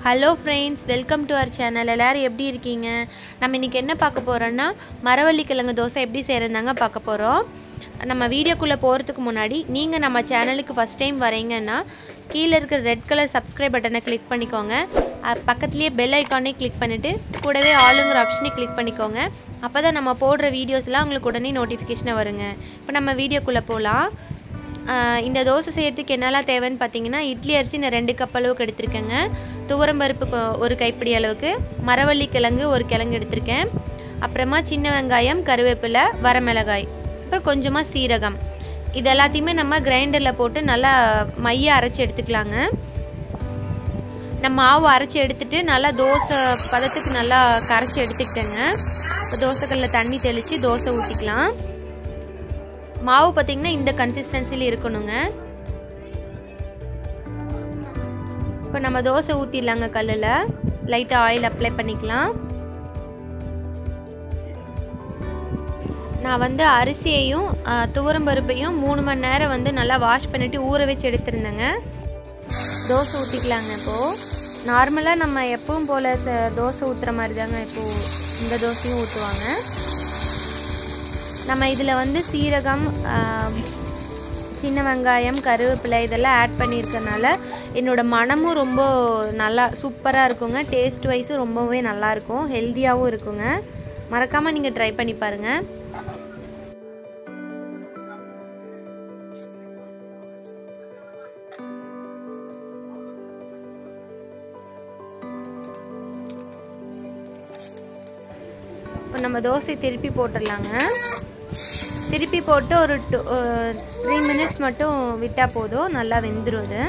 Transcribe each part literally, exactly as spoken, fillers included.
Hello friends, welcome to our channel. எல்லாரும் எப்படி இருக்கீங்க? நம்ம இன்னைக்கு என்ன பார்க்க போறோம்னா மரவள்ளிக்கிழங்கு தோசை எப்படி செய்யறதுங்க பார்க்க போறோம். நம்ம வீடியோக்குள்ள போறதுக்கு முன்னாடி நீங்க நம்ம சேனலுக்கு ஃபர்ஸ்ட் டைம் வரீங்கன்னா கீழ இருக்கிற ரெட் கலர் subscribe பட்டனை கிளிக் பண்ணிக்கோங்க. பக்கத்துலயே பெல் ஐகானை கிளிக் பண்ணிட்டு கூடவே ஆல்ங்கற ஆப்ஷனை கிளிக் பண்ணிக்கோங்க. அப்பதான் நம்ம போடுற வீடியோஸ்லாம் உங்களுக்கு உடனே நோட்டிஃபிகேஷன் வருங்க. இப்போ நம்ம வீடியோக்குள்ள போலாம். இந்த தோசை செய்யறதுக்கு என்னெல்லாம் தேவைன்னு பார்த்தீங்கன்னா இட்லி அரிசி நான் ரெண்டு கப் அளவுக்கு எடுத்துருக்கேங்க. துவரம் பருப்பு ஒரு கைப்பிடி அளவுக்கு, மரவள்ளி கிழங்கு ஒரு கிழங்கு எடுத்துருக்கேன். அப்புறமா சின்ன வெங்காயம், கருவேப்பிலை, வரமிளகாய், அப்புறம் கொஞ்சமாக சீரகம். இது எல்லாத்தையுமே நம்ம கிரைண்டரில் போட்டு நல்லா மைய அரைச்சி எடுத்துக்கலாங்க. நம்ம மாவு அரைச்சி எடுத்துட்டு நல்லா தோசை பதத்துக்கு நல்லா கரைச்சி எடுத்துக்கிட்டேங்க. இப்போ தோசைக்கல்லில் தண்ணி தெளித்து தோசை ஊற்றிக்கலாம். மாவு பார்த்தீங்கன்னா இந்த கன்சிஸ்டன்சியில் இருக்கணுங்க. இப்போ நம்ம தோசை ஊற்றிடலாங்க. கல்லில் லைட்டாக ஆயில் அப்ளை பண்ணிக்கலாம். நான் வந்து அரிசியையும் துவரம் பருப்பையும் மூணு மணி நேரம் வந்து நல்லா வாஷ் பண்ணிவிட்டு ஊற வச்சு எடுத்துருந்தேங்க. தோசை ஊற்றிக்கலாங்க. இப்போது நார்மலாக நம்ம எப்பவும் போல் தோசை ஊற்றுற மாதிரி தாங்க இப்போது இந்த தோசையும் ஊற்றுவாங்க. நம்ம இதில் வந்து சீரகம், சின்ன வெங்காயம், கருவேப்பிலை இதெல்லாம் ஆட் பண்ணியிருக்கனால என்னோடய மனமும் ரொம்ப நல்லா சூப்பராக இருக்குங்க. டேஸ்ட் வைஸும் ரொம்பவே நல்லாயிருக்கும், ஹெல்த்தியாகவும் இருக்குங்க. மறக்காமல் நீங்கள் ட்ரை பண்ணி பாருங்கள். இப்போ நம்ம தோசை திருப்பி போட்டுடலாங்க. திருப்பி போட்டு ஒரு டூ த்ரீ மினிட்ஸ் மட்டும் விட்டால் போதும், நல்லா வெந்துடும் இது.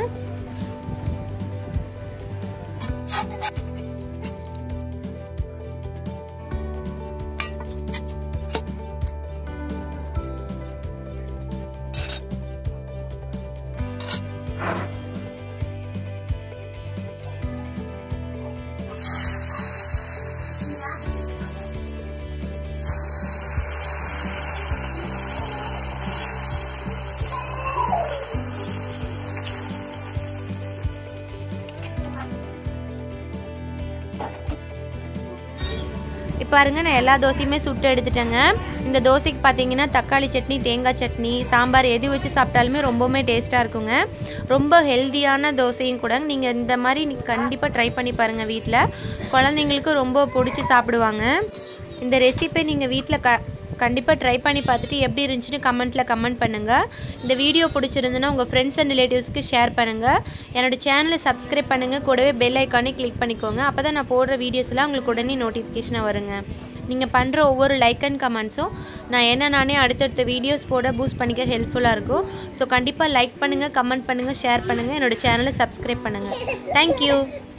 பாருங்க, நான் எல்லா தோசையுமே சுட்டு எடுத்துட்டேங்க. இந்த தோசைக்கு பார்த்தீங்கன்னா தக்காளி சட்னி, தேங்காய் சட்னி, சாம்பார் எது வச்சு சாப்பிட்டாலுமே ரொம்பவுமே டேஸ்ட்டாக இருக்குங்க. ரொம்ப ஹெல்த்தியான தோசையும் கூட. நீங்கள் இந்த மாதிரி கண்டிப்பாக ட்ரை பண்ணி பாருங்கள். வீட்டில் குழந்தைங்களுக்கு ரொம்ப பிடிச்சி சாப்பிடுவாங்க. இந்த ரெசிபி நீங்கள் வீட்டில் க கண்டிப்பாக ட்ரை பண்ணி பார்த்துட்டு எப்படி இருந்துச்சுன்னு கமெண்ட்டில் கமெண்ட் பண்ணுங்கள். இந்த வீடியோ பிடிச்சிருந்துன்னா உங்கள் ஃப்ரெண்ட்ஸ் அண்ட் ரிலேட்டிவ்ஸ்க்கு ஷேர் பண்ணுங்கள். என்னோடய சேனலை சப்ஸ்கிரைப் பண்ணுங்கள். கூடவே பெல் ஐக்கானே கிளிக் பண்ணிக்கோங்க. அப்போ தான் நான் போடுற வீடியோஸ்லாம் உங்களுக்கு உடனே நோட்டிஃபிகேஷனாக வருங்க. நீங்கள் பண்ணுற ஒவ்வொரு லைக் அண்ட் கமெண்ட்ஸும் நான் என்ன நானே அடுத்தடுத்த வீடியோஸ் போட பூஸ்ட் பண்ணிக்க ஹெல்ப்ஃபுல்லாக இருக்கும். ஸோ கண்டிப்பாக லைக் பண்ணுங்கள், கமெண்ட் பண்ணுங்கள், ஷேர் பண்ணுங்கள். என்னோடய சேனலை சப்ஸ்கிரைப் பண்ணுங்கள். தேங்க்யூ.